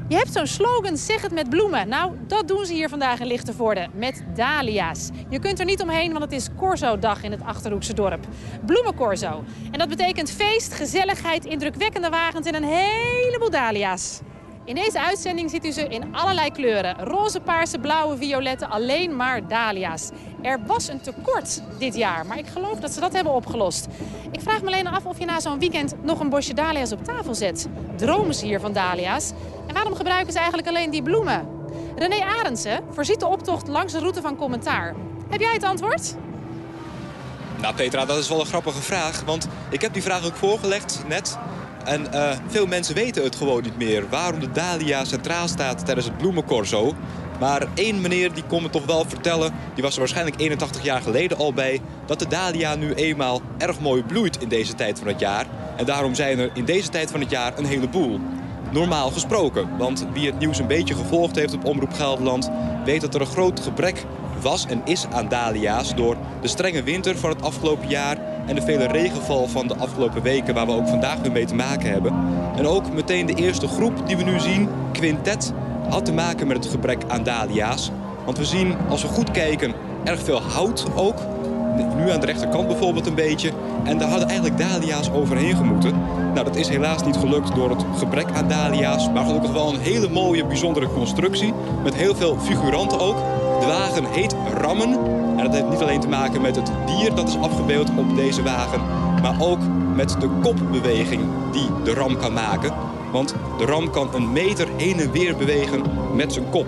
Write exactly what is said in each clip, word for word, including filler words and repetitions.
Je hebt zo'n slogan, zeg het met bloemen. Nou, dat doen ze hier vandaag in Lichtenvoorde, met dahlia's. Je kunt er niet omheen, want het is Corso-dag in het Achterhoekse dorp. Bloemencorso. En dat betekent feest, gezelligheid, indrukwekkende wagens en een heleboel dahlia's. In deze uitzending ziet u ze in allerlei kleuren. Roze, paarse, blauwe, violetten, alleen maar dahlia's. Er was een tekort dit jaar, maar ik geloof dat ze dat hebben opgelost. Ik vraag me alleen af of je na zo'n weekend nog een bosje dahlia's op tafel zet. Dromen ze hier van dahlia's? En waarom gebruiken ze eigenlijk alleen die bloemen? René Arendsen voorziet de optocht langs de route van Commentaar. Heb jij het antwoord? Nou Petra, dat is wel een grappige vraag, want ik heb die vraag ook voorgelegd net. En uh, veel mensen weten het gewoon niet meer, waarom de dahlia centraal staat tijdens het bloemencorso. Maar één meneer die kon me toch wel vertellen, die was er waarschijnlijk eenentachtig jaar geleden al bij, dat de dahlia nu eenmaal erg mooi bloeit in deze tijd van het jaar. En daarom zijn er in deze tijd van het jaar een heleboel. Normaal gesproken, want wie het nieuws een beetje gevolgd heeft op Omroep Gelderland, weet dat er een groot gebrek was en is aan dahlia's door de strenge winter van het afgelopen jaar en de vele regenval van de afgelopen weken waar we ook vandaag weer mee te maken hebben. En ook meteen de eerste groep die we nu zien, Quintet, had te maken met het gebrek aan dahlia's. Want we zien, als we goed kijken, erg veel hout ook. Nu aan de rechterkant bijvoorbeeld een beetje. En daar hadden eigenlijk dahlia's overheen gemoeten. Nou, dat is helaas niet gelukt door het gebrek aan dahlia's. Maar gelukkig wel een hele mooie, bijzondere constructie. Met heel veel figuranten ook. De wagen heet Rammen. En dat heeft niet alleen te maken met het dier dat is afgebeeld op deze wagen. Maar ook met de kopbeweging die de ram kan maken. Want de ram kan een meter heen en weer bewegen met zijn kop.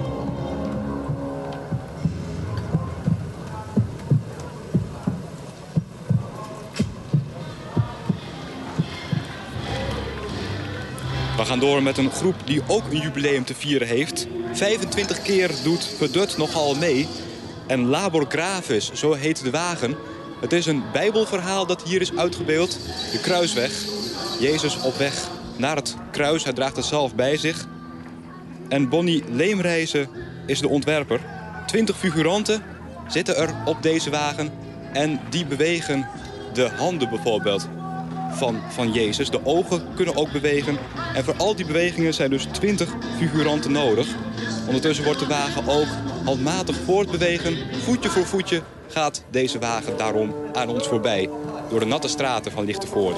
We gaan door met een groep die ook een jubileum te vieren heeft. vijfentwintig keer doet Pedut nogal mee. En Labor Gravis, zo heet de wagen. Het is een bijbelverhaal dat hier is uitgebeeld. De kruisweg. Jezus op weg naar het kruis. Hij draagt het zelf bij zich. En Bonnie Leemreizen is de ontwerper. Twintig figuranten zitten er op deze wagen. En die bewegen de handen bijvoorbeeld van, van Jezus. De ogen kunnen ook bewegen. En voor al die bewegingen zijn dus twintig figuranten nodig. Ondertussen wordt de wagen ook handmatig voortbewegen. Voetje voor voetje gaat deze wagen daarom aan ons voorbij. Door de natte straten van Lichtenvoorde.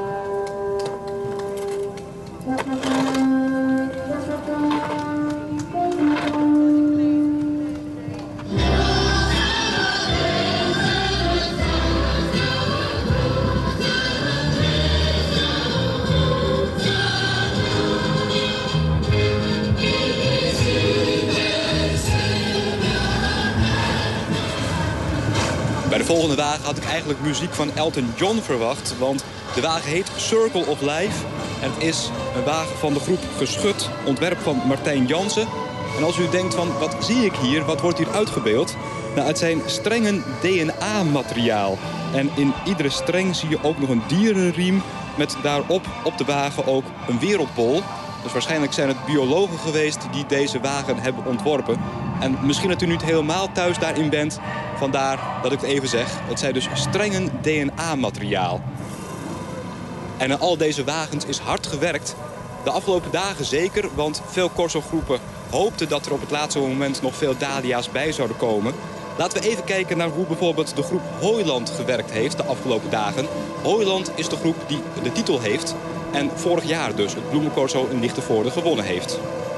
Bij de volgende wagen had ik eigenlijk muziek van Elton John verwacht. Want de wagen heet Circle of Life. En het is een wagen van de groep Geschut. Ontwerp van Martijn Jansen. En als u denkt van, wat zie ik hier? Wat wordt hier uitgebeeld? Nou, het zijn strengen D N A-materiaal. En in iedere streng zie je ook nog een dierenriem. Met daarop op de wagen ook een wereldbol. Dus waarschijnlijk zijn het biologen geweest die deze wagen hebben ontworpen. En misschien dat u niet helemaal thuis daarin bent. Vandaar dat ik het even zeg. Het zijn dus strengen D N A-materiaal. En aan al deze wagens is hard gewerkt. De afgelopen dagen zeker, want veel Corso-groepen hoopten dat er op het laatste moment nog veel dahlia's bij zouden komen. Laten we even kijken naar hoe bijvoorbeeld de groep Hooiland gewerkt heeft de afgelopen dagen. Hooiland is de groep die de titel heeft en vorig jaar dus het Bloemencorso in Lichtenvoorde gewonnen heeft.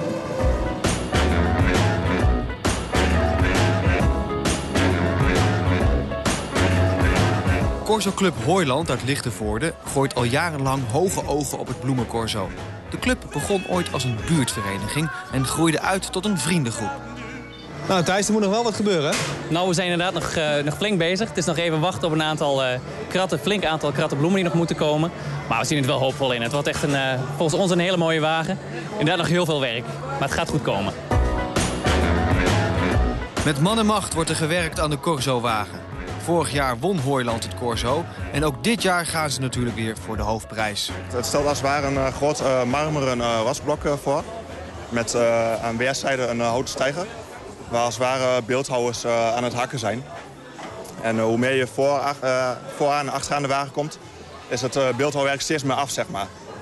Corso Club Hooiland uit Lichtenvoorde gooit al jarenlang hoge ogen op het Bloemencorso. De club begon ooit als een buurtvereniging en groeide uit tot een vriendengroep. Nou Thijs, er moet nog wel wat gebeuren. Nou, we zijn inderdaad nog, uh, nog flink bezig. Het is nog even wachten op een aantal uh, kratten, flink aantal kratten bloemen die nog moeten komen. Maar we zien het wel hoopvol in. Het wordt echt een, uh, volgens ons een hele mooie wagen. Inderdaad nog heel veel werk, maar het gaat goed komen. Met man en macht wordt er gewerkt aan de Corso-wagen. Vorig jaar won Hooiland het Corso. En ook dit jaar gaan ze natuurlijk weer voor de hoofdprijs. Het stelt als het ware een uh, groot uh, marmeren uh, wasblok uh, voor. Met uh, aan weerszijden een uh, houten steiger. Waar als het ware beeldhouwers uh, aan het hakken zijn. En uh, hoe meer je voor, uh, vooraan en achteraan de wagen komt, is het uh, beeldhouwwerk steeds meer af, zeg maar.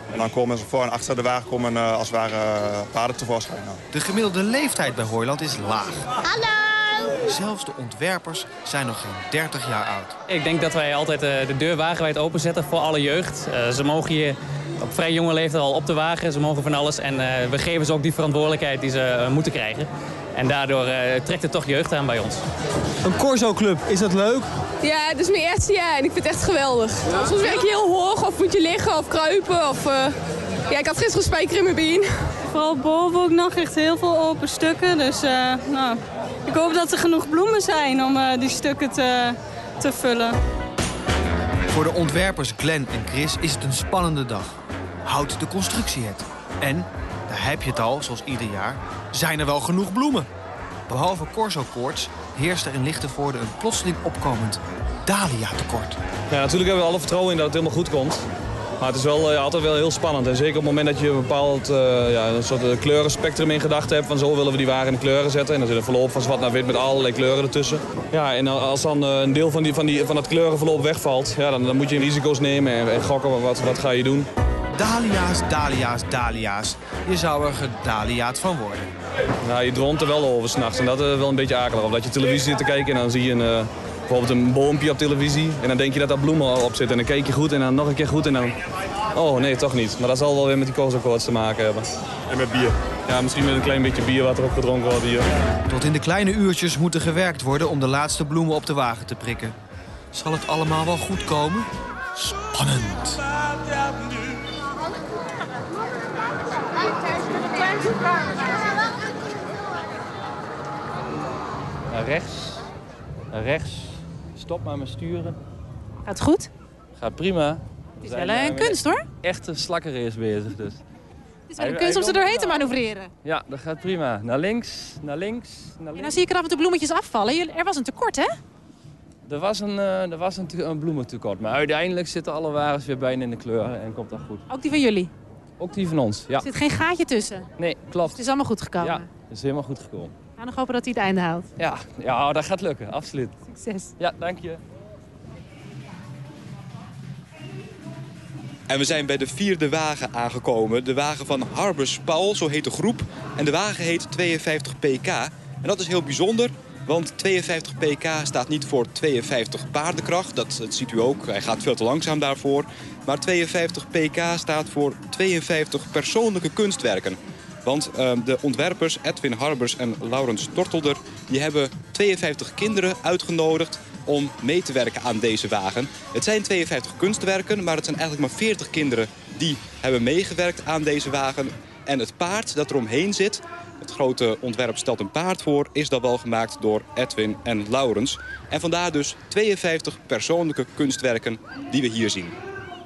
En dan komen ze voor en achter de wagen komen uh, als het ware uh, paarden tevoorschijn. Nou. De gemiddelde leeftijd bij Hooiland is laag. Hallo! Zelfs de ontwerpers zijn nog geen dertig jaar oud. Ik denk dat wij altijd uh, de deur wagenwijd openzetten voor alle jeugd. Uh, ze mogen hier op vrij jonge leeftijd al op de wagen, ze mogen van alles. En uh, we geven ze ook die verantwoordelijkheid die ze uh, moeten krijgen. En daardoor uh, trekt het toch jeugd aan bij ons. Een Corso-club, is dat leuk? Ja, het is mijn eerste jaar en ik vind het echt geweldig. Soms werk je heel hoog of moet je liggen of kruipen. Of, uh... Ja, ik had gisteren spijker in mijn been. Vooral boven ook nog echt heel veel open stukken. Dus uh, nou, ik hoop dat er genoeg bloemen zijn om uh, die stukken te, te vullen. Voor de ontwerpers Glenn en Chris is het een spannende dag. Houdt de constructie het? En, daar heb je het al, zoals ieder jaar, zijn er wel genoeg bloemen? Behalve Corso-koorts heerst er in Lichtenvoorde een plotseling opkomend dahlia-tekort. Ja, natuurlijk hebben we alle vertrouwen in dat het helemaal goed komt. Maar het is wel uh, altijd wel heel spannend. En zeker op het moment dat je een bepaald uh, ja, een soort uh, kleurenspectrum in gedachten hebt. Van zo willen we die wagen in de kleuren zetten. En dan zit er verloop van zwart naar wit met allerlei kleuren ertussen. Ja, en als dan uh, een deel van, die, van, die, van dat kleurenverloop wegvalt, ja, dan, dan moet je risico's nemen en, en gokken. Wat, wat ga je doen? Dahlia's, dahlia's, dahlia's. Je zou er gedahliaat van worden. Ja, je droomt er wel over 's nachts. En dat is wel een beetje akelig. Omdat je televisie zit te kijken en dan zie je een, uh, bijvoorbeeld een boompje op televisie. En dan denk je dat daar bloemen op zitten. En dan kijk je goed en dan nog een keer goed en dan... Oh, nee, toch niet. Maar dat zal wel weer met die Corso-koorts te maken hebben. En met bier. Ja, misschien met een klein beetje bier wat er ook gedronken wordt hier. Tot in de kleine uurtjes moet er gewerkt worden om de laatste bloemen op de wagen te prikken. Zal het allemaal wel goed komen? Spannend. Naar rechts. Naar rechts. Stop maar met sturen. Gaat het goed? Gaat prima. Het is wel een kunst, hoor. Echt een slakkenrace bezig dus. Het is wel een kunst om ze doorheen te manoeuvreren. Ja, dat gaat prima. Naar links, naar links, naar links. En dan zie ik er af en toe bloemetjes afvallen. Er was een tekort, hè? Er was een, uh, er was een, een bloementekort. Maar uiteindelijk zitten alle wagens weer bijna in de kleur en komt dat goed. Ook die van jullie? Ook die van ons, ja. Er zit geen gaatje tussen? Nee, klopt. Dus het is allemaal goed gekomen? Ja, het is helemaal goed gekomen. We gaan nog hopen dat hij het einde haalt. Ja, ja, dat gaat lukken, absoluut. Succes. Ja, dank je. En we zijn bij de vierde wagen aangekomen. De wagen van Harbers Paul, zo heet de groep. En de wagen heet tweeënvijftig P K. En dat is heel bijzonder, want tweeënvijftig P K staat niet voor tweeënvijftig paardenkracht. Dat, dat ziet u ook, hij gaat veel te langzaam daarvoor. Maar tweeënvijftig P K staat voor tweeënvijftig persoonlijke kunstwerken. Want uh, de ontwerpers Edwin Harbers en Laurens Tortelder... die hebben tweeënvijftig kinderen uitgenodigd om mee te werken aan deze wagen. Het zijn tweeënvijftig kunstwerken, maar het zijn eigenlijk maar veertig kinderen... die hebben meegewerkt aan deze wagen. En het paard dat er omheen zit, het grote ontwerp stelt een paard voor... is dan wel gemaakt door Edwin en Laurens. En vandaar dus tweeënvijftig persoonlijke kunstwerken die we hier zien.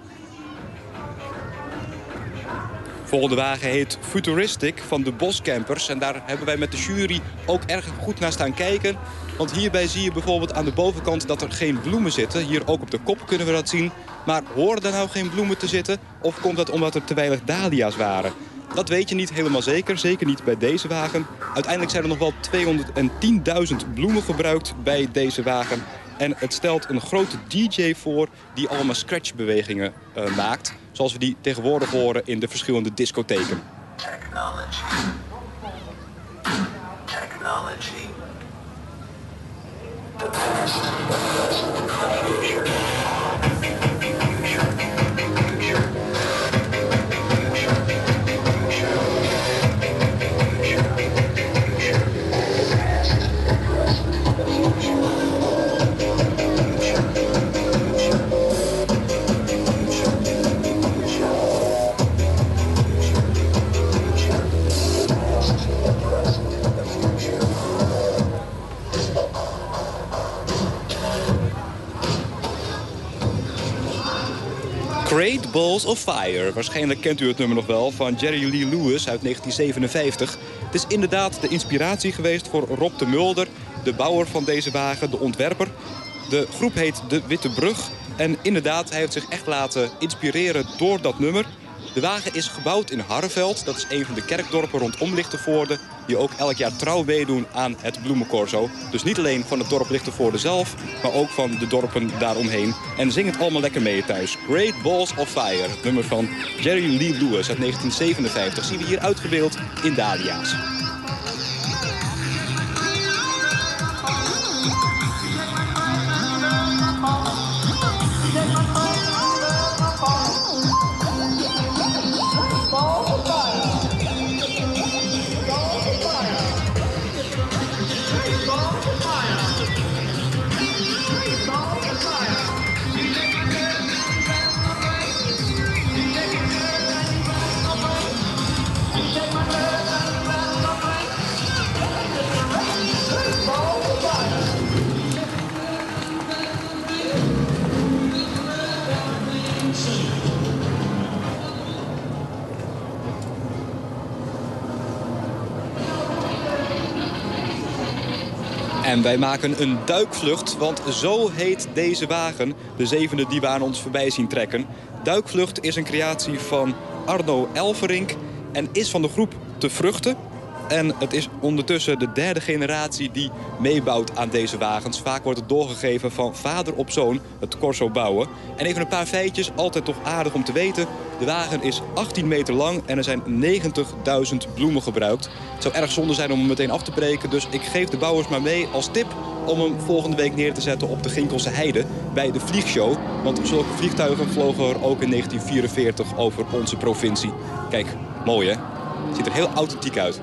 Volgende wagen heet Futuristic van de Boscampers. En daar hebben wij met de jury ook erg goed naar staan kijken. Want hierbij zie je bijvoorbeeld aan de bovenkant dat er geen bloemen zitten. Hier ook op de kop kunnen we dat zien. Maar horen er nou geen bloemen te zitten? Of komt dat omdat er te weinig dahlia's waren? Dat weet je niet helemaal zeker. Zeker niet bij deze wagen. Uiteindelijk zijn er nog wel tweehonderdtienduizend bloemen gebruikt bij deze wagen. En het stelt een grote D J voor die allemaal scratchbewegingen uh, maakt. Zoals we die tegenwoordig horen in de verschillende discotheken. Technology. Technology. The past, the present, the future. Great Balls of Fire. Waarschijnlijk kent u het nummer nog wel van Jerry Lee Lewis uit negentien zevenenvijftig. Het is inderdaad de inspiratie geweest voor Rob de Mulder, de bouwer van deze wagen, de ontwerper. De groep heet De Witte Brug. En inderdaad, hij heeft zich echt laten inspireren door dat nummer. De wagen is gebouwd in Harreveld. Dat is een van de kerkdorpen rondom Lichtenvoorde, die ook elk jaar trouw meedoen aan het Bloemencorso. Dus niet alleen van het dorp Lichtenvoorde zelf, maar ook van de dorpen daaromheen. En zing het allemaal lekker mee thuis. Great Balls of Fire, het nummer van Jerry Lee Lewis uit negentien zevenenvijftig. Zien we hier uitgebeeld in Dahlia's. En wij maken een duikvlucht, want zo heet deze wagen. De zevende die we aan ons voorbij zien trekken. Duikvlucht is een creatie van Arno Elverink en is van de groep Te Vruchten. En het is ondertussen de derde generatie die meebouwt aan deze wagens. Vaak wordt het doorgegeven van vader op zoon, het corso bouwen. En even een paar feitjes, altijd toch aardig om te weten. De wagen is achttien meter lang en er zijn negentigduizend bloemen gebruikt. Het zou erg zonde zijn om hem meteen af te breken, dus ik geef de bouwers maar mee als tip om hem volgende week neer te zetten op de Ginkelse Heide bij de Vliegshow. Want zulke vliegtuigen vlogen er ook in negentien vierenveertig over onze provincie. Kijk, mooi hè? Ziet er heel authentiek uit.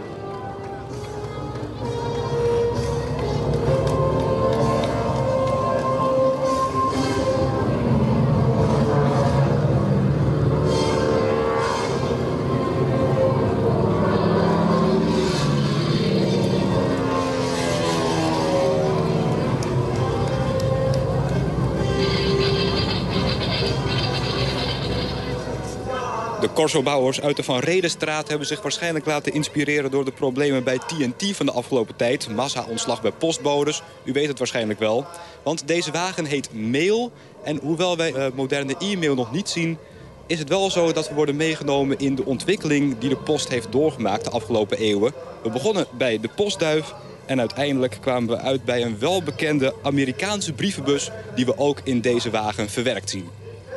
De corsobouwers uit de Van Redenstraat hebben zich waarschijnlijk laten inspireren door de problemen bij T N T van de afgelopen tijd. Massa-ontslag bij postbodes, u weet het waarschijnlijk wel. Want deze wagen heet Mail en hoewel wij uh, moderne e-mail nog niet zien, is het wel zo dat we worden meegenomen in de ontwikkeling die de post heeft doorgemaakt de afgelopen eeuwen. We begonnen bij de postduif en uiteindelijk kwamen we uit bij een welbekende Amerikaanse brievenbus die we ook in deze wagen verwerkt zien.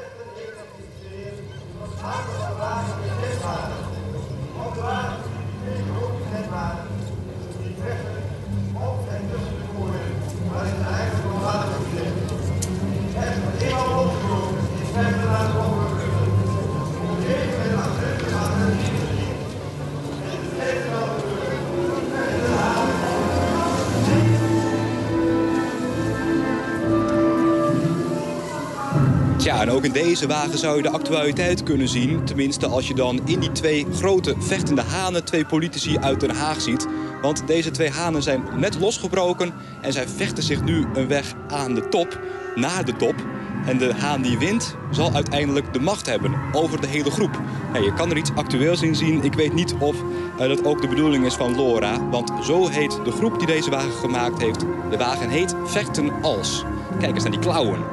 Ja, en ook in deze wagen zou je de actualiteit kunnen zien. Tenminste, als je dan in die twee grote vechtende hanen twee politici uit Den Haag ziet. Want deze twee hanen zijn net losgebroken en zij vechten zich nu een weg aan de top, naar de top. En de haan die wint zal uiteindelijk de macht hebben over de hele groep. Ja, je kan er iets actueels in zien. Ik weet niet of uh, dat ook de bedoeling is van Laura. Want zo heet de groep die deze wagen gemaakt heeft. De wagen heet Vechten Als. Kijk eens naar die klauwen.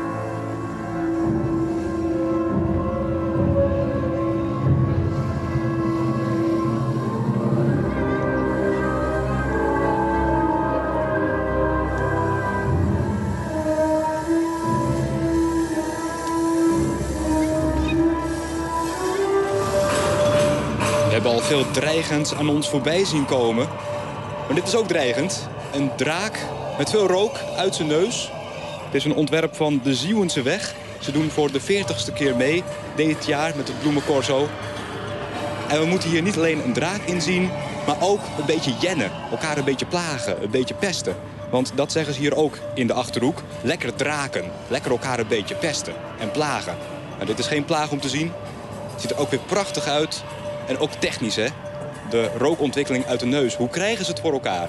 We hebben al veel dreigends aan ons voorbij zien komen. Maar dit is ook dreigend. Een draak met veel rook uit zijn neus. Het is een ontwerp van de Zieuwense Weg. Ze doen voor de veertigste keer mee dit jaar met het Bloemencorso. En we moeten hier niet alleen een draak in zien, maar ook een beetje jennen. Elkaar een beetje plagen, een beetje pesten. Want dat zeggen ze hier ook in de Achterhoek. Lekker draken, lekker elkaar een beetje pesten en plagen. Nou, dit is geen plaag om te zien. Het ziet er ook weer prachtig uit. En ook technisch, hè? De rookontwikkeling uit de neus. Hoe krijgen ze het voor elkaar?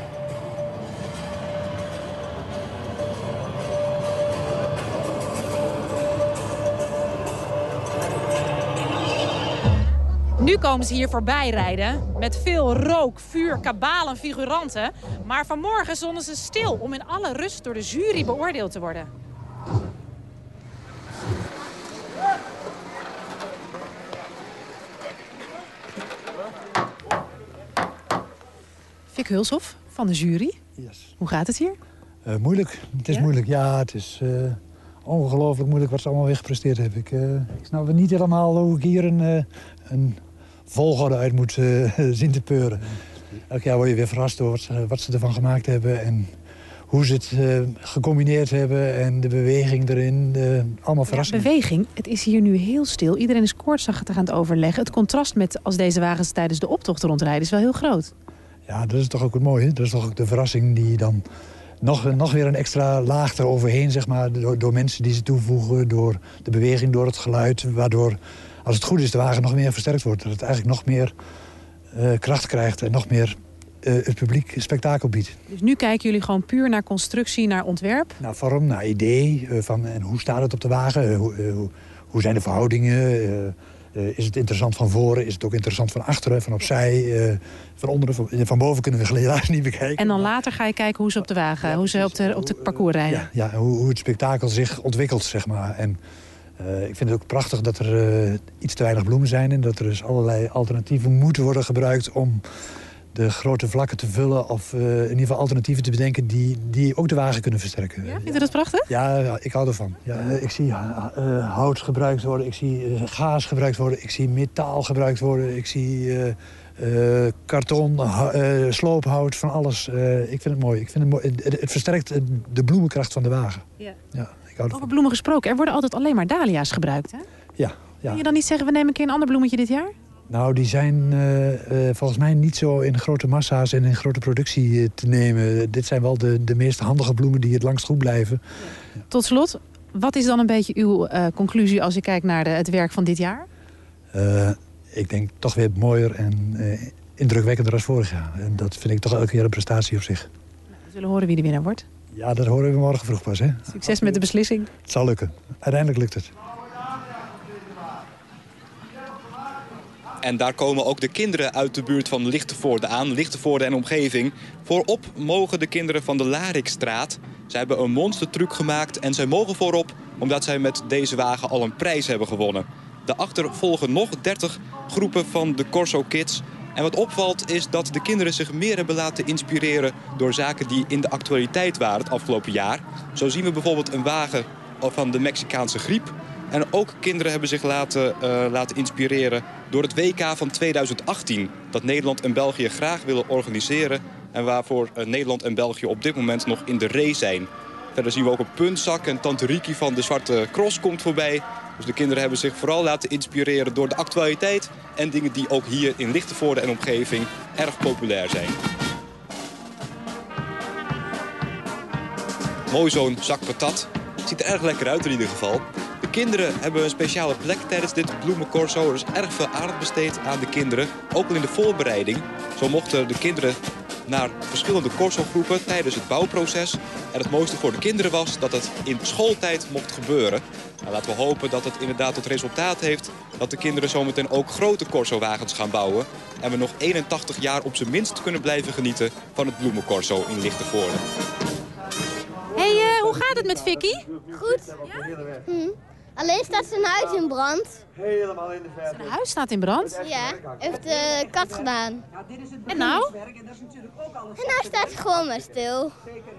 Nu komen ze hier voorbij rijden met veel rook, vuur, kabaal en figuranten. Maar vanmorgen stonden ze stil om in alle rust door de jury beoordeeld te worden. Fik Hulshoff van de jury. Yes. Hoe gaat het hier? Uh, moeilijk. Het is ja? moeilijk. Ja, het is uh, ongelooflijk moeilijk wat ze allemaal weer gepresteerd hebben. Ik, uh, ik snap niet helemaal hoe ik hier een, uh, een volgorde uit moet uh, zien te peuren. Elk jaar word je weer verrast door wat ze, wat ze ervan gemaakt hebben. En hoe ze het uh, gecombineerd hebben en de beweging erin. Uh, allemaal verrassingen. Ja, beweging. Het is hier nu heel stil. Iedereen is koortsachtig aan het overleggen. Het contrast met als deze wagens tijdens de optocht rondrijden is wel heel groot. Ja, dat is toch ook het mooie. Dat is toch ook de verrassing die dan nog, nog weer een extra laag eroverheen, zeg maar, door, door mensen die ze toevoegen, door de beweging, door het geluid, waardoor, als het goed is, de wagen nog meer versterkt wordt. Dat het eigenlijk nog meer uh, kracht krijgt en nog meer uh, het publiek spektakel biedt. Dus nu kijken jullie gewoon puur naar constructie, naar ontwerp? Naar vorm, naar idee, uh, van en hoe staat het op de wagen, uh, hoe, uh, hoe zijn de verhoudingen, uh, Uh, is het interessant van voren, is het ook interessant van achteren, van opzij, uh, van onderen, van, van boven kunnen we helaas niet bekijken. En dan later ga je kijken hoe ze op de wagen, ja, hoe ze op de, op de parcours rijden. Ja, ja hoe, hoe het spektakel zich ontwikkelt, zeg maar. En uh, ik vind het ook prachtig dat er uh, iets te weinig bloemen zijn en dat er dus allerlei alternatieven moeten worden gebruikt om de grote vlakken te vullen of uh, in ieder geval alternatieven te bedenken die, die ook de wagen kunnen versterken. Ja, vindt u dat prachtig? Ja, ja, ik hou ervan. Ja, ik zie uh, hout gebruikt worden, ik zie uh, gaas gebruikt worden, ik zie metaal gebruikt worden, ik zie uh, uh, karton, uh, sloophout, van alles. Uh, ik vind het mooi. Ik vind het, mooi. Het, het versterkt de bloemenkracht van de wagen. Ja. Ja, ik hou Over bloemen gesproken, er worden altijd alleen maar dahlia's gebruikt, hè? Ja. ja. Kun je dan niet zeggen, we nemen een keer een ander bloemetje dit jaar? Nou, die zijn uh, uh, volgens mij niet zo in grote massa's en in grote productie uh, te nemen. Dit zijn wel de, de meest handige bloemen die het langst goed blijven. Ja. Tot slot, wat is dan een beetje uw uh, conclusie als je kijkt naar de, het werk van dit jaar? Uh, ik denk toch weer mooier en uh, indrukwekkender als vorig jaar. En dat vind ik toch elke keer een prestatie op zich. Nou, we zullen horen wie de winnaar wordt. Ja, dat horen we morgen vroeg pas. Hè? Succes met de beslissing. Het zal lukken. Uiteindelijk lukt het. En daar komen ook de kinderen uit de buurt van Lichtenvoorde aan. Lichtenvoorde en omgeving. Voorop mogen de kinderen van de Larikstraat. Zij hebben een monstertruc gemaakt en zij mogen voorop omdat zij met deze wagen al een prijs hebben gewonnen. Daarachter volgen nog dertig groepen van de Corso Kids. En wat opvalt is dat de kinderen zich meer hebben laten inspireren door zaken die in de actualiteit waren het afgelopen jaar. Zo zien we bijvoorbeeld een wagen van de Mexicaanse griep. En ook kinderen hebben zich laten, uh, laten inspireren door het W K van tweeduizend achttien... dat Nederland en België graag willen organiseren en waarvoor uh, Nederland en België op dit moment nog in de race zijn. Verder zien we ook een puntzak en Tante Riki van de Zwarte Cross komt voorbij. Dus de kinderen hebben zich vooral laten inspireren door de actualiteit en dingen die ook hier in Lichtenvoorde en omgeving erg populair zijn. Mooi zo'n zak patat. Ziet er erg lekker uit in ieder geval. De kinderen hebben een speciale plek tijdens dit bloemencorso. Er is erg veel aandacht besteed aan de kinderen. Ook al in de voorbereiding. Zo mochten de kinderen naar verschillende corso-groepen tijdens het bouwproces. En het mooiste voor de kinderen was dat het in schooltijd mocht gebeuren. Nou, laten we hopen dat het inderdaad tot resultaat heeft dat de kinderen zometeen ook grote corso-wagens gaan bouwen. En we nog eenentachtig jaar op zijn minst kunnen blijven genieten van het bloemencorso in Lichtenvoorde. Hey, uh, hoe gaat het met Vicky? Goed. Ja? Hm. Alleen staat zijn huis in brand. Helemaal in de verte. Zijn huis staat in brand? Ja, heeft de kat gedaan. En nou? En nou staat hij gewoon maar stil.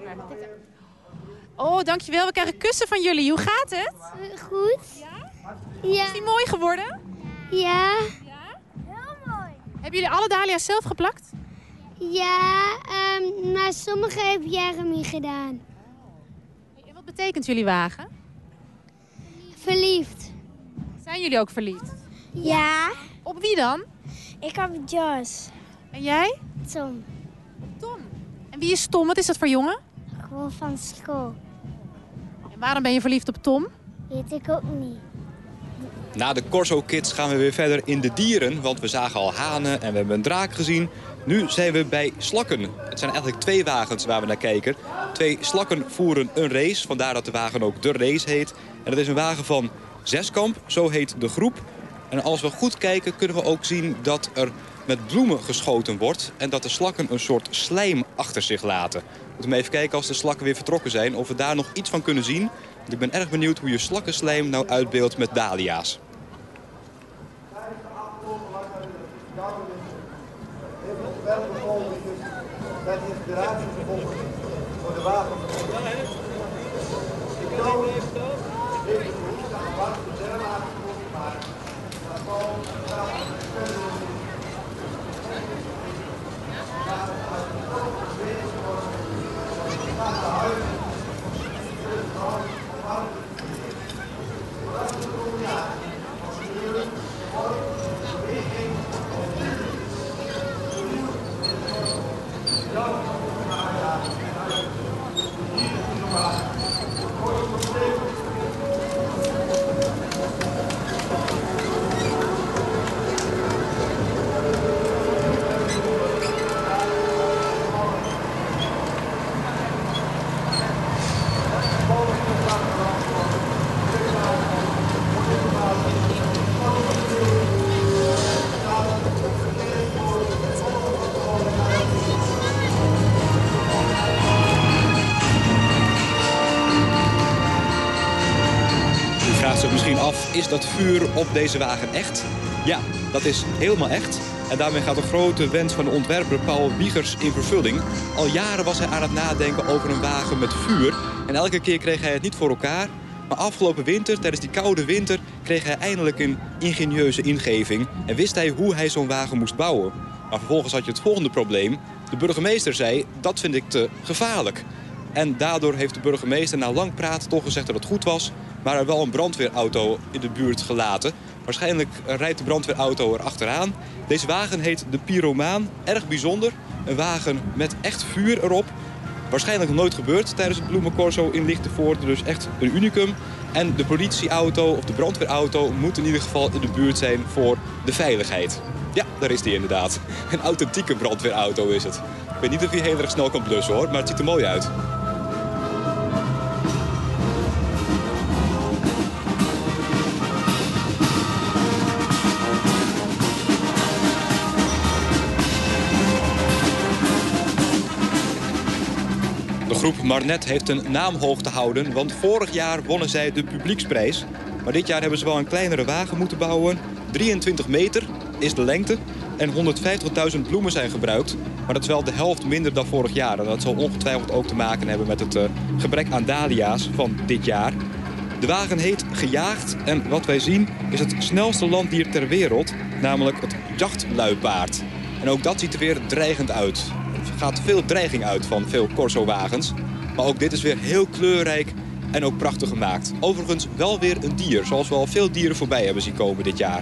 Oh, dankjewel. We krijgen kussen van jullie. Hoe gaat het? Goed. Ja? Ja. Is die mooi geworden? Ja. Ja? Heel mooi. Hebben jullie alle dahlia's zelf geplakt? Ja, um, maar sommige heeft Jeremy gedaan. En wat betekent jullie wagen? Verliefd. Zijn jullie ook verliefd? Ja. Op wie dan? Ik heb Jos. En jij? Tom. Tom. En wie is Tom? Wat is dat voor jongen? Gewoon van school. En waarom ben je verliefd op Tom? Weet ik ook niet. Na de Corso Kids gaan we weer verder in de dieren. Want we zagen al hanen en we hebben een draak gezien. Nu zijn we bij slakken. Het zijn eigenlijk twee wagens waar we naar kijken. Twee slakken voeren een race. Vandaar dat de wagen ook de race heet. En dat is een wagen van Zeskamp. Zo heet de groep. En als we goed kijken kunnen we ook zien dat er met bloemen geschoten wordt. En dat de slakken een soort slijm achter zich laten. Moeten we even kijken als de slakken weer vertrokken zijn. Of we daar nog iets van kunnen zien. Want ik ben erg benieuwd hoe je slakkenslijm nou uitbeeldt met dahlia's. Met inspiratie gevonden voor de wagen. Ik wil heeft de behoefte aan warmte dermate groot gemaakt. Dat Paul Is dat vuur op deze wagen echt? Ja, dat is helemaal echt. En daarmee gaat de grote wens van de ontwerper Paul Wiegers in vervulling. Al jaren was hij aan het nadenken over een wagen met vuur. En elke keer kreeg hij het niet voor elkaar. Maar afgelopen winter, tijdens die koude winter, kreeg hij eindelijk een ingenieuze ingeving. En wist hij hoe hij zo'n wagen moest bouwen. Maar vervolgens had je het volgende probleem. De burgemeester zei, dat vind ik te gevaarlijk. En daardoor heeft de burgemeester na lang praten toch gezegd dat het goed was, maar er wel een brandweerauto in de buurt gelaten. Waarschijnlijk rijdt de brandweerauto er achteraan. Deze wagen heet de Pyromaan. Erg bijzonder. Een wagen met echt vuur erop. Waarschijnlijk nog nooit gebeurd tijdens het Bloemencorso in Lichtenvoorde. Dus echt een unicum. En de politieauto of de brandweerauto moet in ieder geval in de buurt zijn voor de veiligheid. Ja, daar is die inderdaad. Een authentieke brandweerauto is het. Ik weet niet of hij heel erg snel kan blussen hoor, maar het ziet er mooi uit. De groep Marnet heeft een naam hoog te houden, want vorig jaar wonnen zij de publieksprijs. Maar dit jaar hebben ze wel een kleinere wagen moeten bouwen. drieëntwintig meter is de lengte en honderdvijftigduizend bloemen zijn gebruikt. Maar dat is wel de helft minder dan vorig jaar. En dat zal ongetwijfeld ook te maken hebben met het uh, gebrek aan dahlia's van dit jaar. De wagen heet Gejaagd en wat wij zien is het snelste landdier ter wereld, namelijk het jachtluipaard. En ook dat ziet er weer dreigend uit. Er gaat veel dreiging uit van veel Corso-wagens. Maar ook dit is weer heel kleurrijk en ook prachtig gemaakt. Overigens wel weer een dier, zoals we al veel dieren voorbij hebben zien komen dit jaar.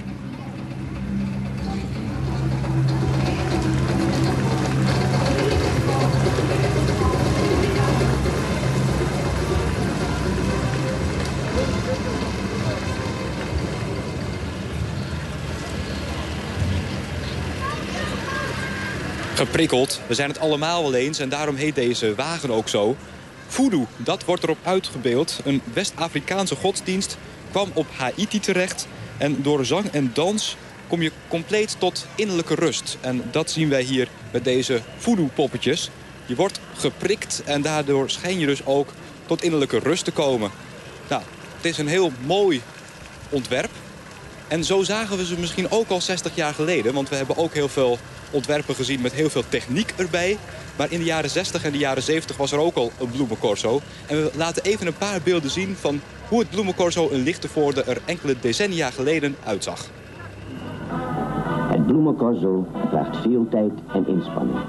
Geprikkeld, we zijn het allemaal wel eens en daarom heet deze wagen ook zo. Voodoo, dat wordt erop uitgebeeld. Een West-Afrikaanse godsdienst kwam op Haiti terecht. En door zang en dans kom je compleet tot innerlijke rust. En dat zien wij hier met deze voodoo-poppetjes. Je wordt geprikt en daardoor schijn je dus ook tot innerlijke rust te komen. Nou, het is een heel mooi ontwerp. En zo zagen we ze misschien ook al zestig jaar geleden. Want we hebben ook heel veel ontwerpen gezien met heel veel techniek erbij. Maar in de jaren zestig en de jaren zeventig was er ook al een Bloemencorso. En we laten even een paar beelden zien van hoe het Bloemencorso in Lichtenvoorde er enkele decennia geleden uitzag. Het Bloemencorso vraagt veel tijd en inspanning.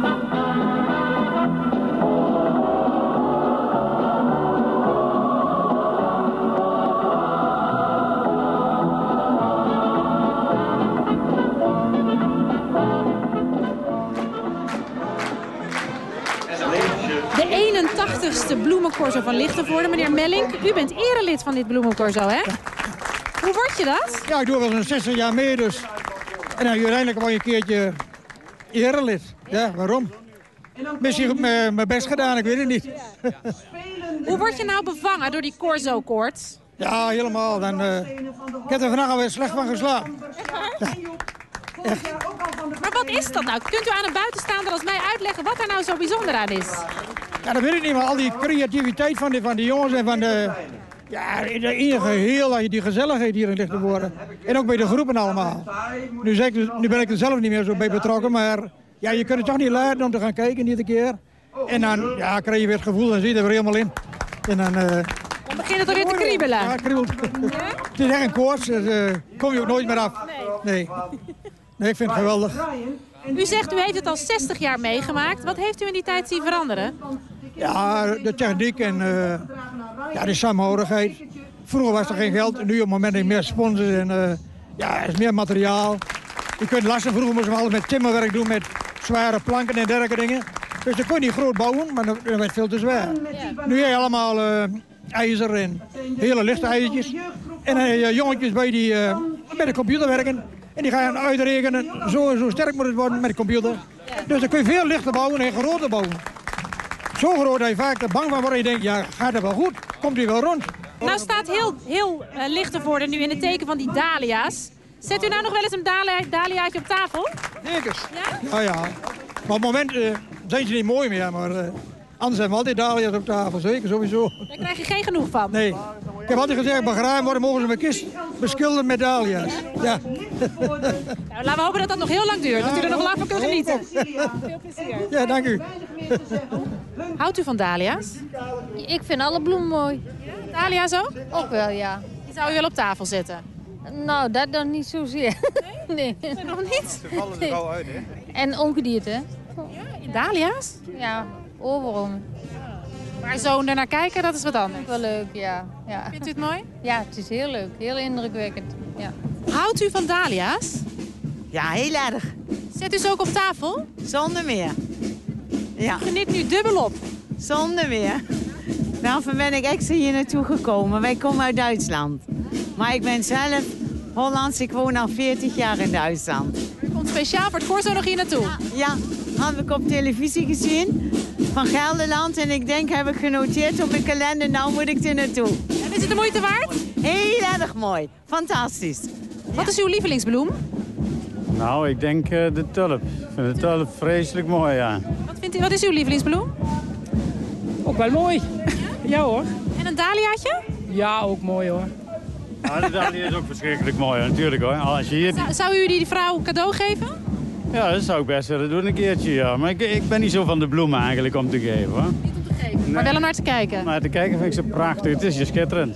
De eenentachtigste Bloemencorso van Lichtenvoorde. Meneer Mellink, u bent erelid van dit Bloemencorso, hè? Hoe word je dat? Ja, ik doe wel zo'n zestig jaar mee dus. En dan uiteindelijk wel een keertje erelid. Ja, waarom? Misschien mijn best gedaan, ik weet het niet. Hoe word je nou bevangen door die Corso-koorts? Ja, helemaal. Dan, uh, ik heb er vannacht alweer slecht van geslapen. Ja. Echt. Maar wat is dat nou? Kunt u aan een buitenstaander als mij uitleggen wat er nou zo bijzonder aan is? Ja, dat weet ik niet, maar al die creativiteit van die, van die jongens en van de... Ja, in het geheel, die gezelligheid hier in Lichtenvoorde. En ook bij de groepen allemaal. Nu, zeg ik, nu ben ik er zelf niet meer zo bij betrokken, maar ja, je kunt het toch niet laten om te gaan kijken iedere keer. En dan ja, krijg je weer het gevoel, dan zit je er weer helemaal in. En dan, uh, dan begint het alweer te kriebelen. Ja, kriebelt. Ja? Het is echt een koorts, dus uh, kom je ook nooit meer af. Nee. Nee, nee ik vind het geweldig. U zegt, u heeft het al zestig jaar meegemaakt. Wat heeft u in die tijd zien veranderen? Ja, de techniek en uh, ja, de saamhorigheid. Vroeger was er geen geld, nu op het moment meer sponsors en uh, ja, er is meer materiaal. Je kunt lasten, vroeger moesten we alles met timmerwerk doen, met zware planken en dergelijke dingen. Dus dan kon je niet groot bouwen, maar dat werd veel te zwaar. Ja. Nu heb je allemaal uh, ijzer en hele lichte ijzertjes. En dan heb je jongetjes bij die uh, met de computer werken. En die gaan uitrekenen, zo en zo sterk moet het worden met de computer. Ja. Dus dan kun je veel lichter bouwen en groter bouwen. Zo groot dat je vaak er bang van wordt en je denkt, ja, gaat het wel goed? Komt hij wel rond? Nou staat heel, heel uh, Lichtenvoorde nu in het teken van die dahlia's. Zet u nou nog wel eens een dahlia, dahliaatje op tafel? Zeker. Ja? Ja, ja. Maar op het moment uh, zijn ze niet mooi meer, maar uh, anders hebben we altijd dahlia's op tafel, zeker, sowieso. Daar krijg je geen genoeg van? Nee. Ik heb altijd gezegd, begraven worden mogen ze mijn kist beschilderen met dahlia's. Ja. Nou, laten we hopen dat dat nog heel lang duurt, dat u er nog lang van kunt genieten. Veel plezier. Ja, dank u. Houdt u van dahlia's? Ik vind alle bloemen mooi. Ja, dahlia's ook? Ook wel, ja. Die zou u wel op tafel zetten? Nou, dat dan niet zozeer. Nee? nee. Nog niet? Ze vallen er gauw uit, hè? En ongedierte. Ja, dahlia's? Ja, overal. Maar zo ernaar kijken, dat is wat anders. Wel leuk, ja. ja. Vindt u het mooi? Ja, het is heel leuk. Heel indrukwekkend. Ja. Houdt u van dahlia's? Ja, heel erg. Zet u ze ook op tafel? Zonder meer. Ja. U geniet nu dubbel op? Zonder meer. Daarvoor ben ik extra hier naartoe gekomen. Wij komen uit Duitsland. Maar ik ben zelf Hollands. Ik woon al veertig jaar in Duitsland. U komt speciaal voor het Corso nog hier naartoe? Ja, had ik op televisie gezien van Gelderland. En ik denk, heb ik genoteerd op mijn kalender, nou moet ik er naartoe. En is het de moeite waard? Heel erg mooi. Fantastisch. Wat is uw lievelingsbloem? Nou, ik denk uh, de tulp. Ik vind de tulp vreselijk mooi, ja. Wat, vindt u, wat is uw lievelingsbloem? Ook wel mooi. Ja, ja hoor. En een dahliaatje? Ja, ook mooi hoor. Ja, de dahlia is ook verschrikkelijk mooi, natuurlijk hoor. Als je hier... zou, zou u die vrouw cadeau geven? Ja, dat zou ik best willen doen een keertje, ja. Maar ik, ik ben niet zo van de bloemen eigenlijk om te geven, hoor. Niet om te geven, nee. Maar wel om naar te kijken? Om naar te kijken vind ik ze prachtig. Het is je schitterend.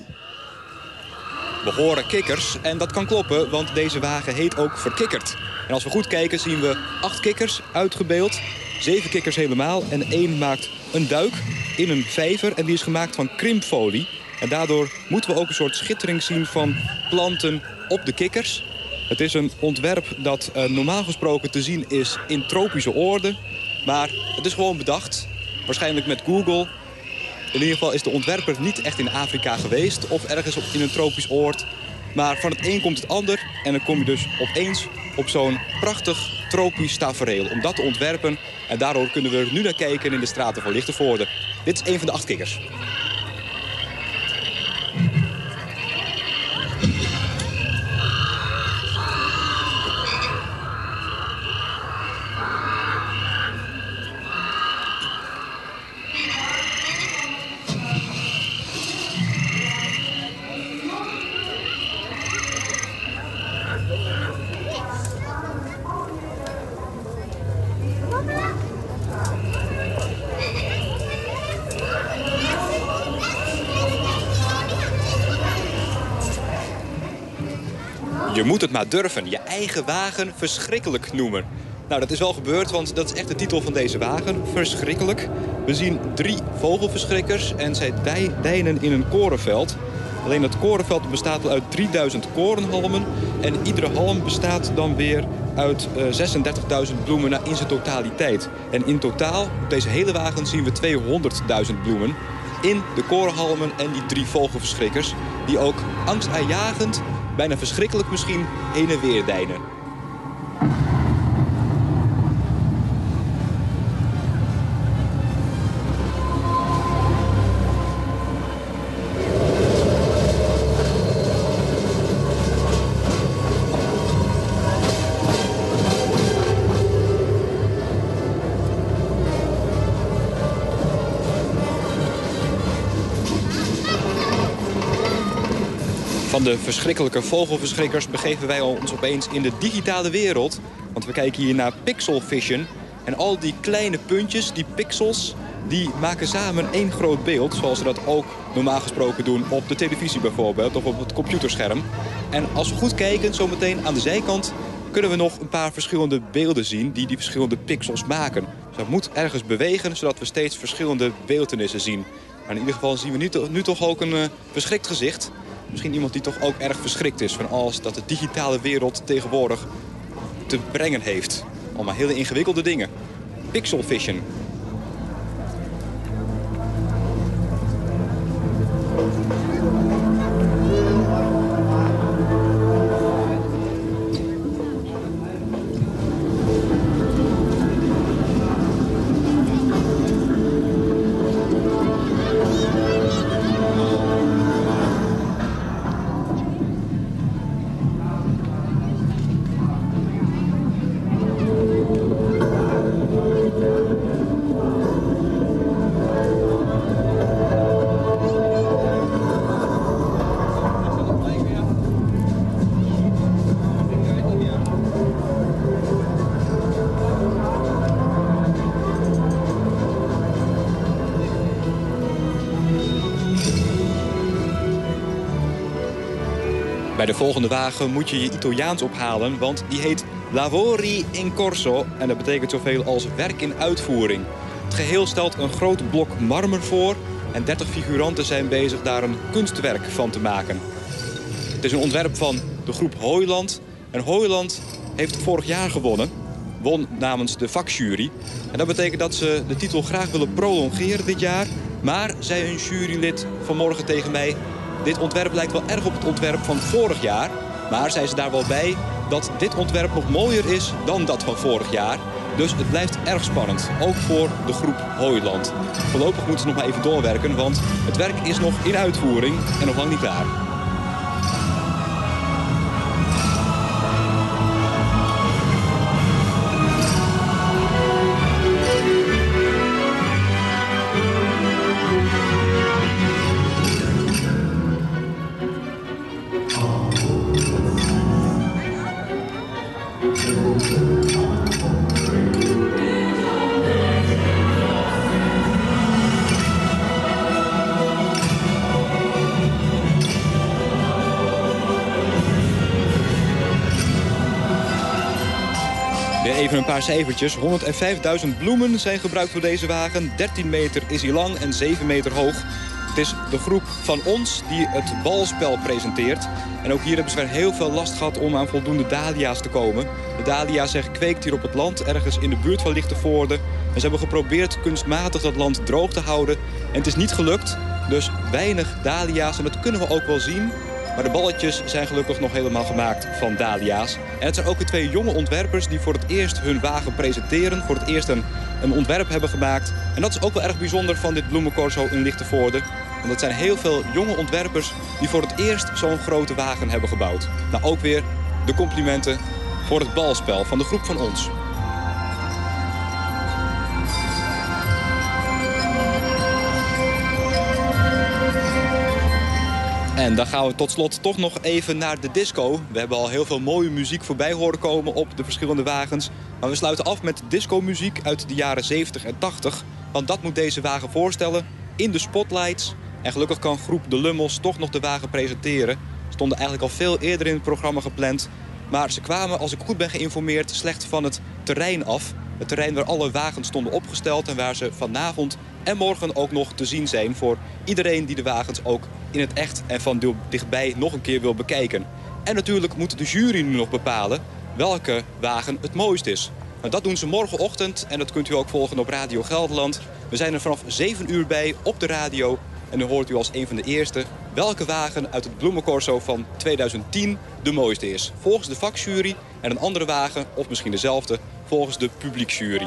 We horen kikkers en dat kan kloppen, want deze wagen heet ook Verkikkerd. En als we goed kijken zien we acht kikkers uitgebeeld. Zeven kikkers helemaal en één maakt een duik in een vijver. En die is gemaakt van krimpfolie. En daardoor moeten we ook een soort schittering zien van planten op de kikkers. Het is een ontwerp dat uh, normaal gesproken te zien is in tropische oorden. Maar het is gewoon bedacht, waarschijnlijk met Google. In ieder geval is de ontwerper niet echt in Afrika geweest of ergens op, in een tropisch oord. Maar van het een komt het ander en dan kom je dus opeens op zo'n prachtig tropisch tafereel. Om dat te ontwerpen en daardoor kunnen we nu naar kijken in de straten van Lichtenvoorde. Dit is een van de acht kikkers. Je moet het maar durven, je eigen wagen verschrikkelijk noemen. Nou, dat is wel gebeurd, want dat is echt de titel van deze wagen. Verschrikkelijk. We zien drie vogelverschrikkers en zij deinen in een korenveld. Alleen dat korenveld bestaat al uit drieduizend korenhalmen. En iedere halm bestaat dan weer uit uh, zesendertigduizend bloemen in zijn totaliteit. En in totaal, op deze hele wagen, zien we tweehonderdduizend bloemen. In de korenhalmen en die drie vogelverschrikkers. Die ook angstaanjagend, bijna verschrikkelijk misschien, heen en weer deinen. Van de verschrikkelijke vogelverschrikkers begeven wij ons opeens in de digitale wereld. Want we kijken hier naar Pixel Vision. En al die kleine puntjes, die pixels, die maken samen één groot beeld. Zoals we dat ook normaal gesproken doen op de televisie bijvoorbeeld. Of op het computerscherm. En als we goed kijken, zometeen aan de zijkant, kunnen we nog een paar verschillende beelden zien die die verschillende pixels maken. Dus dat moet ergens bewegen, zodat we steeds verschillende beeltenissen zien. Maar in ieder geval zien we nu, to- nu toch ook een uh, verschrikt gezicht. Misschien iemand die toch ook erg verschrikt is van alles dat de digitale wereld tegenwoordig te brengen heeft. Allemaal hele ingewikkelde dingen. Pixel vision. Bij de volgende wagen moet je je Italiaans ophalen, want die heet Lavori in Corso. En dat betekent zoveel als werk in uitvoering. Het geheel stelt een groot blok marmer voor en dertig figuranten zijn bezig daar een kunstwerk van te maken. Het is een ontwerp van de groep Hooiland. En Hooiland heeft vorig jaar gewonnen, won namens de vakjury. En dat betekent dat ze de titel graag willen prolongeren dit jaar. Maar, zei een jurylid vanmorgen tegen mij, dit ontwerp lijkt wel erg op het ontwerp van vorig jaar. Maar zei ze daar wel bij dat dit ontwerp nog mooier is dan dat van vorig jaar. Dus het blijft erg spannend, ook voor de groep Hooiland. Voorlopig moeten ze nog maar even doorwerken, want het werk is nog in uitvoering en nog lang niet klaar. Even een paar cijfertjes. honderdvijfduizend bloemen zijn gebruikt voor deze wagen. dertien meter is hij lang en zeven meter hoog. Het is de groep van ons die het balspel presenteert. En ook hier hebben ze weer heel veel last gehad om aan voldoende dahlia's te komen. De dahlia zijn gekweekt hier op het land, ergens in de buurt van Lichtenvoorde. En ze hebben geprobeerd kunstmatig dat land droog te houden. En het is niet gelukt, dus weinig dahlia's. En dat kunnen we ook wel zien. Maar de balletjes zijn gelukkig nog helemaal gemaakt van dahlia's. En het zijn ook de twee jonge ontwerpers die voor het eerst hun wagen presenteren. Voor het eerst een, een ontwerp hebben gemaakt. En dat is ook wel erg bijzonder van dit bloemencorso in Lichtenvoorde. Want het zijn heel veel jonge ontwerpers die voor het eerst zo'n grote wagen hebben gebouwd. Nou, ook weer de complimenten voor het balspel van de groep van ons. En dan gaan we tot slot toch nog even naar de disco. We hebben al heel veel mooie muziek voorbij horen komen op de verschillende wagens. Maar we sluiten af met disco-muziek uit de jaren zeventig en tachtig. Want dat moet deze wagen voorstellen in de spotlights. En gelukkig kan groep De Lummels toch nog de wagen presenteren. Ze stonden eigenlijk al veel eerder in het programma gepland. Maar ze kwamen, als ik goed ben geïnformeerd, slecht van het terrein af. Het terrein waar alle wagens stonden opgesteld en waar ze vanavond en morgen ook nog te zien zijn voor iedereen die de wagens ook in het echt en van dichtbij nog een keer wil bekijken. En natuurlijk moet de jury nu nog bepalen welke wagen het mooist is. Nou, dat doen ze morgenochtend en dat kunt u ook volgen op Radio Gelderland. We zijn er vanaf zeven uur bij op de radio. En dan hoort u als een van de eerste welke wagen uit het bloemencorso van tweeduizend tien de mooiste is. Volgens de vakjury en een andere wagen, of misschien dezelfde, volgens de publieksjury.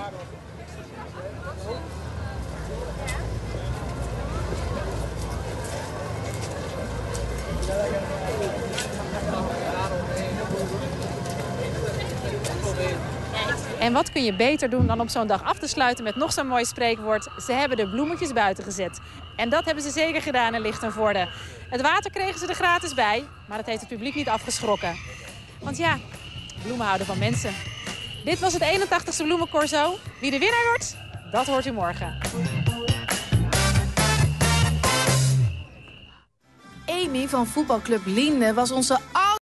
En wat kun je beter doen dan op zo'n dag af te sluiten met nog zo'n mooi spreekwoord. Ze hebben de bloemetjes buiten gezet. En dat hebben ze zeker gedaan in Lichtenvoorde. Het water kregen ze er gratis bij, maar dat heeft het publiek niet afgeschrokken. Want ja, bloemen houden van mensen. Dit was het eenentachtigste Bloemencorso. Wie de winnaar wordt, dat hoort u morgen. Amy van voetbalclub Liende was onze